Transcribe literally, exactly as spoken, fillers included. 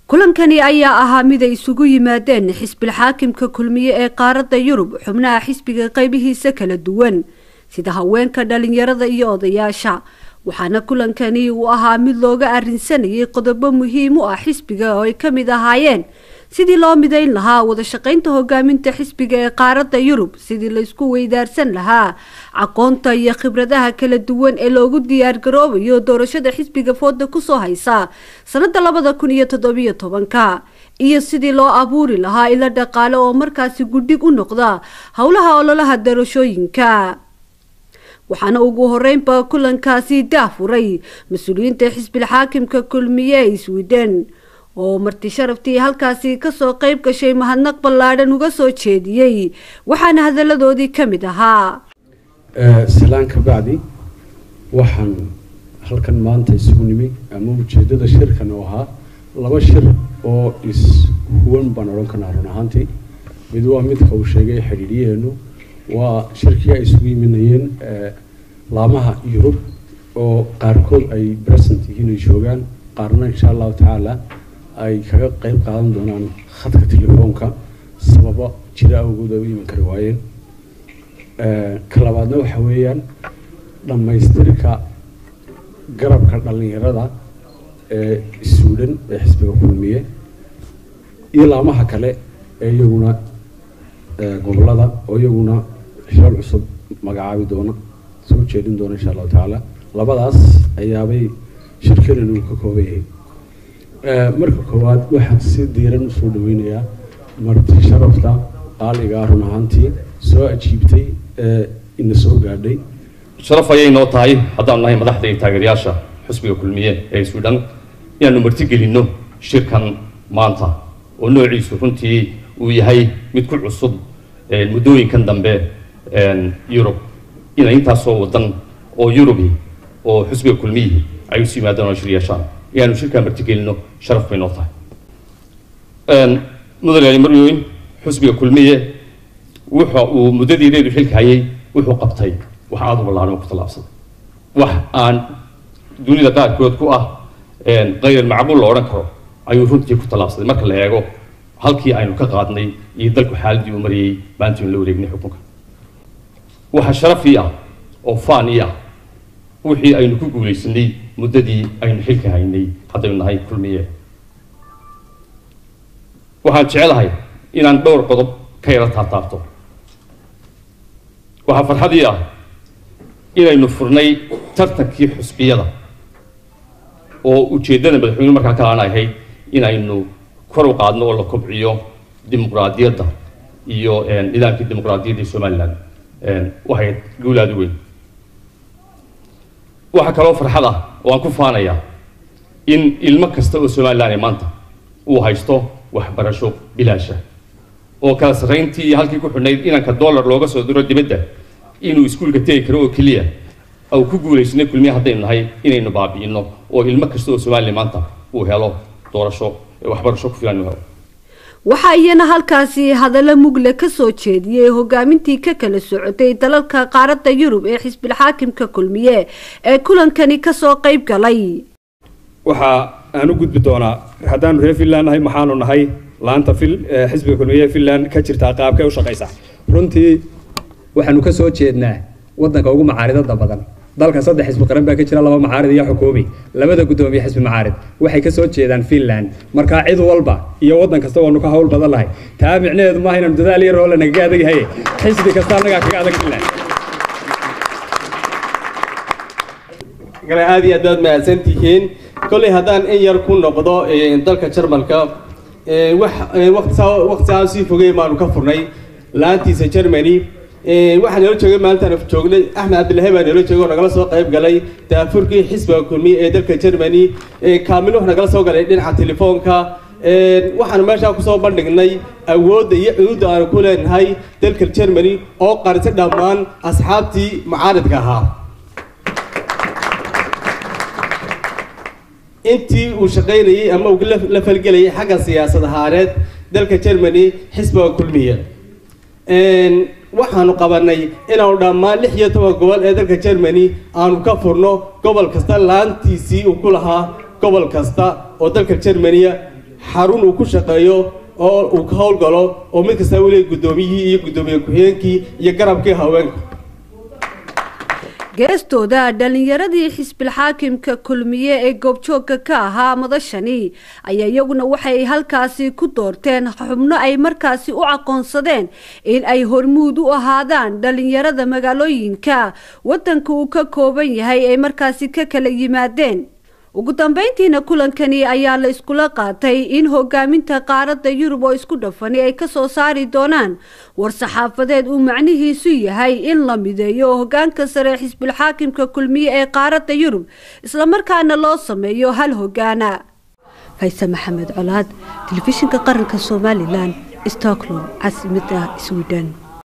kulankani ayaa ahaa mid ay isugu yimaadeen xisbil xaakimka kulmiye ee qaaradda Yurub xubnaha xisbiga qaybihiisa kala duwan sida haweenka dhalinyarada iyo odayaasha waxaana kulankani uu ahaa mid looga arrinsanayay qodobo muhiim u ah xisbiga oo ay kamid ahaayeen sidii loo midayn lahaa wada shaqaynta hogaaminta xisbiga ee qaaradda Yurub sidii la isku weydaarsan lahaa aqoonta iyo khibradaha kala duwan ee loogu diyaar garoobayo doorashada xisbiga fooda ku soo haysa sanada labada kun iyo toddoba iyo toban iyo sidii loo abuuri lahaa ila dhaqaale oo markaasi guddig u noqda hawlaha ololaha doorashooyinka waxaana ugu horeynba kulankaasi daafuray mas'uuliyiinta xisbil xaakimka kulmiye ee Sweden oo marti sharaftii halkaasi ka soo qayb gashay mahadnaq ballaaran uga soo jeediyay waxaana hadaladoodii kamid ahaa ee salaan ka bacdi waxaan halkan maanta isugu nimay ama ujeedada shirkan oo ahaa laba shir oo is huwan baan oran karnaa run ahaantii mid waa midka uu sheegay xiriiriyeenu waa shirkii ay isugu yimaadeen ee laamaha Yurub oo qaarkood ay present yihiin ay joogaan qaarna insha Allah taala ay kaga qayb qaadan doonaan khadka telefoonka sababo jira awgooda u iman kara waayeen ee kalabaadna waxa weeyaan dhamaystirka garabka dhalinyarada ee Sweden ee xisbiga kulmiye iyo laamaha kale ee iyaguna gobolada oo iyaguna shaqo cusub magacaabi doona soo jeedin doona insha Allah taala labadaas ayaabay shirkadani uu ka kooban yahay ee marka koowaad waxaan si diiran soo dhaweynayaa marti sharafta qaaliga run ahaantii soo ajiibtay ee in soo gaadhay sharaf ayay noo tahay haddaan nahay madaxda iyo taageerayaasha xisbiga kulmiye ee Sweden inaanu marti gelino shirkan maanta oo noociisu runtii uu yahay mid ku cusub ee muddooyinkan dambe ee Yurub ina inta soo wadan oo Yurubi oo xisbiga kulmiye ay u simaadaan oo shiriyashaan yaanu shirka marti gelino sharaf bay noo tahay een mudane marweyn xisbiga kulmiye wuxuu uu muddadiideedu xilka hayay wuxuu qabtay wax aad u ballaaran ku talaabsan wax aan dunida qaarkood ku ah een qayr macquul loo oran karo ayuu runtii ku talaabsaday marka la eego halkii aynu ka qaadnay iyo dalku xaaladii uu mariyay baantiin la wareegnay xukunka waxa sharaf ah oo faan ah wixii aynu ku guuleysanay muddadii aynu xilka haynay haddaynu nahay kulmiye waxaan jecelahay inaan dhowr qodob ka yara taataabto waxa farxadii ah inaynu furnay tartankii xusbiyada oo ujeedada madaxweynuhu markaa ka aanahay inaynu kor u qaadno oo la kobciyo dimuqraadiyadda iyo nidaamkii dimuqraadiyadda ee Soomaaliland een waxay guulaad weyn waxa kaloo farxad ah oo aan ku faanayaa in ilmo kasta oo Soomaaliland maanta uu haysto waxbarasho bilaash ah oo kala sareyntii halkii ku xidhnayd inanka dollar looga soo diro dibadda inuu iskuulka tagi karo oo kaliya aw ku guuleysnay kulmiye haddaynu nahay inaynu baabi'ino oo ilmo kasta oo Soomaaliland maanta uu helo doorasho waxbarasho ku filan yahay waxa iyana halkaasi hadallo mugle ka soo jeediyay hogaamintii ka kala socotay dalalka qaaradda Yurub ee xisbil xaakimka kulmiye ee kulankani ka soo qayb galay waxa aan u gudbi doonaa haddaan reer Finland nahay maxaanu nahay laanta fil xisbiga kulmiye Finland ka jirta qaabkay u shaqeysaa runtii waxaanu ka soo jeednaa wadanka ugu macaaridada badan dalka saddex xisbi qaran baa ka jira laba macaarid iyo xukuumi labada gudoomiye xisbi macaarid waxay ka soo jeedaan Finland marka cid walba iyo wadan kasta oo ka hawl badan lahay taa micnaheedu ma inaan dadaal yar oo la naga adag yahay xisbi kasta anaga kaga adag Finland gala aad iyo aad ma asantihiin kulli haddaan in yar ku noqdo dalka Jarmalka ee wax waqti waqti si fogay maanu ka furnay laantiisa Germany ee waxaan noo joogay maanta aan joognay Axmed Cabdullaahi baan noo joogay nagala soo qayb galay taafurkii xisbiga kulmiye ee dalka Germany ee kaamil wax nagala soo galay dhinaca telefoonka ee waxaan meesha ku soo bandhignay awoodda iyo cududa aan ku leenahay dalka Germany oo qarisay dhammaan asxaabtii mucaaradka ahaa intii uu shaqeynayay ama uu la falgelayay xagga siyaasadda haareed dalka Germany xisbiga kulmiye een waxaanu qabanay inaanu dhammaan lix iyo toban gobol ee dalka Germany aanu ka furno gobol kasta laantiisii uu ku lahaa gobol kasta oo dalka Germany xarun uu ku shaqeeyo oo uu ka howlgalo oo mid kasta uu leeyahay guddoomiyihii iyo guddoomiye ku-xigeenkii iyo garabkii haweenka. geestooda dhalinyaradii xisbil xaakimka kulmiye ee goobjoogka ka ahaa madashani ayaa iyaguna waxay halkaasi ku doorteen xubno ay markaasi u aqoonsadeen in ay hormuud u ahaadaan dhalinyarada magaalooyinka wadanka uu ka kooban yahay ay markaasi ka kala yimaadeen. ugu dambeyntiina kulankani ayaa la iskula qaatay in hogaaminta qaaradda Yurub oo isku dhafani ay ka soo saari doonaan war-saxaafadeed uu macnihiisu yahay in la mideeyo hogaanka sare xisbil xaakimka kulmiye ee qaaradda Yurub isla markaana loo sameeyo hal hogaana. Faysal Maxamed Colaad, telefishinka qaranka Soomaaliland, Stockholm, caasimadda Sweden.